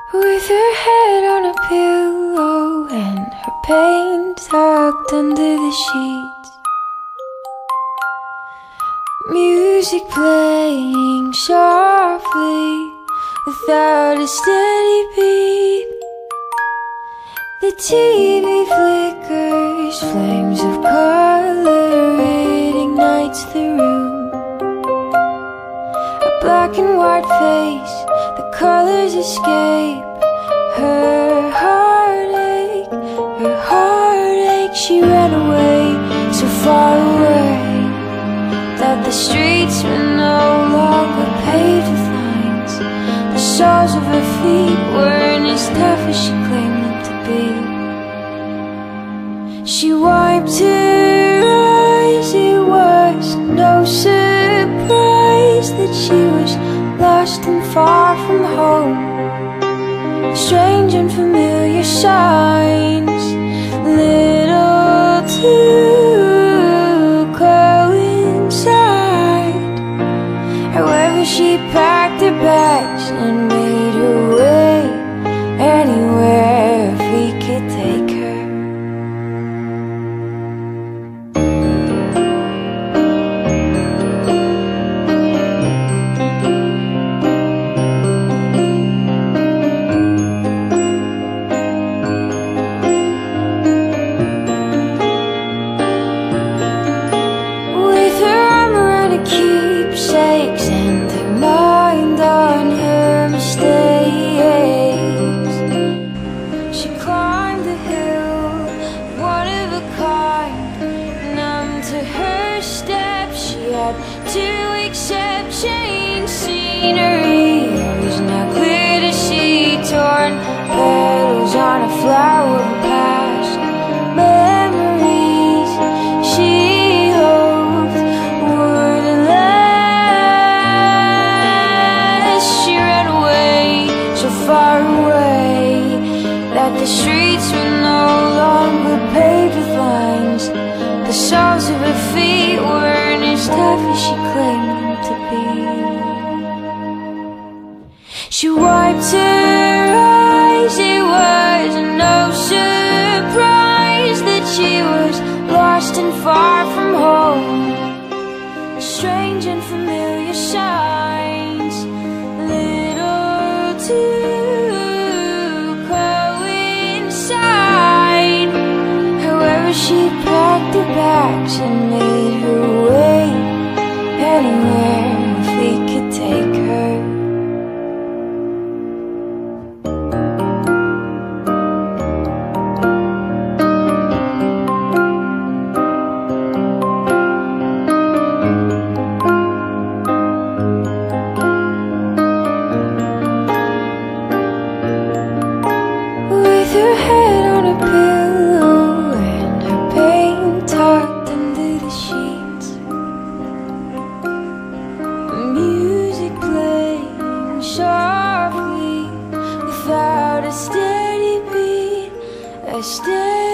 With her head on a pillow and her pain tucked under the sheets, music playing softly without a steady beat. The TV flickers, flames of color, it ignites the room. A black and white face, the colors escape. Her heartache, she ran away, so far away that the streets were no longer paved with lines. The soles of her feet weren't as tough as she claimed them to be. She wiped her eyes, it was no surprise that she was lost and far from home. Strange and familiar signs, little to coincide. However, she packed her bags and made her way anywhere if we could take her. Keepsakes and her mind on her mistakes, she climbed the hill, one of a kind. Numb to her steps, she had to accept change. Scenery was now clear to see, torn petals on a flower of the past. Memories she hoped wouldn't last. She ran away, so far away that the streets were no longer paved with lines. The soles of her feet weren't as tough as she claimed them to be. She wiped her eyes, it was no surprise that she was lost and far from home. Strange and familiar signs, little to coincide. However, she packed her bags and made her way anywhere if we could take her. With her head on a pillow and her pain tucked under the sheets, music playing softly without a steady beat, a steady